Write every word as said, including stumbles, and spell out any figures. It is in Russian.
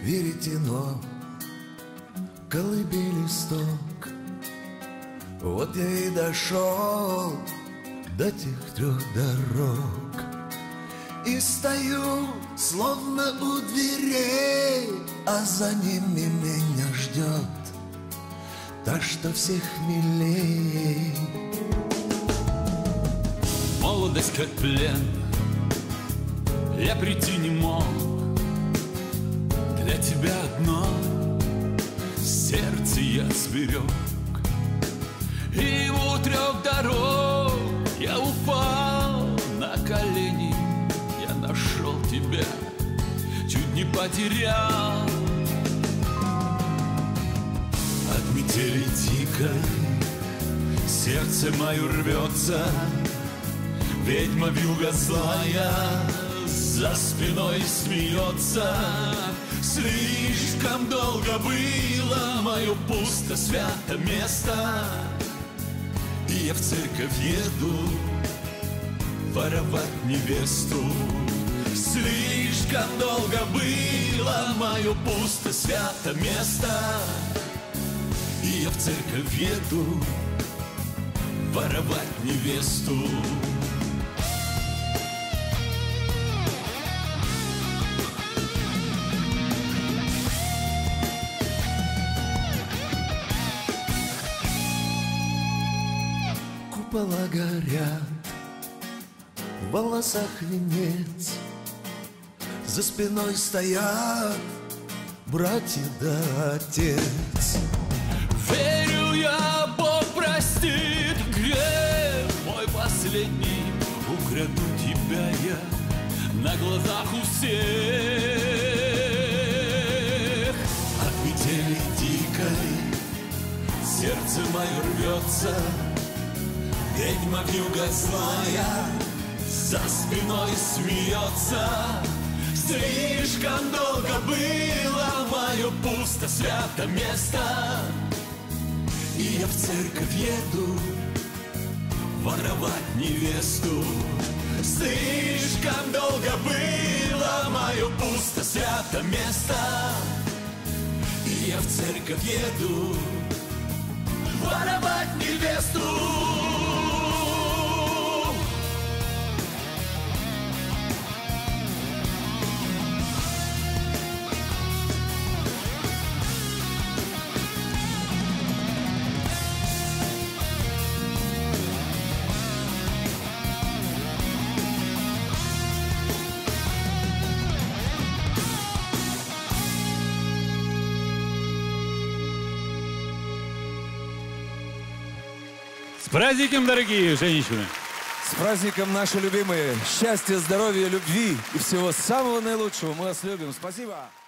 веретено, колыбели сток. Вот я и дошел до тех трех дорог, и стою, словно у дверей, а за ними меня ждет та, что всех милей. Молодость как плен, я прийти не мог. Для тебя одно сердце я сберег. И у трех дорог я упал на колени. Я нашел тебя, чуть не потерял. От метели дикой сердце мое рвется. Ведьма вьюга злая за спиной смеется. Слишком долго было мое пусто свято место, и я в церковь еду воровать невесту. Слишком долго было мое пусто свято место, и я в церковь еду воровать невесту. Купола горят, в волосах венец, за спиной стоят братья да отец. Верю я, Бог простит грех мой последний. Украду тебя я на глазах у всех. От метели дикой сердце мое рвется. Ведьма вьюга злая за спиной смеется. Слишком долго было мое пусто свято место, и я в церковь еду воровать невесту. Слишком долго было мое пусто свято место, и я в церковь еду воровать невесту. С праздником, дорогие женщины! С праздником, наши любимые! Счастья, здоровья, любви и всего самого наилучшего! Мы вас любим! Спасибо!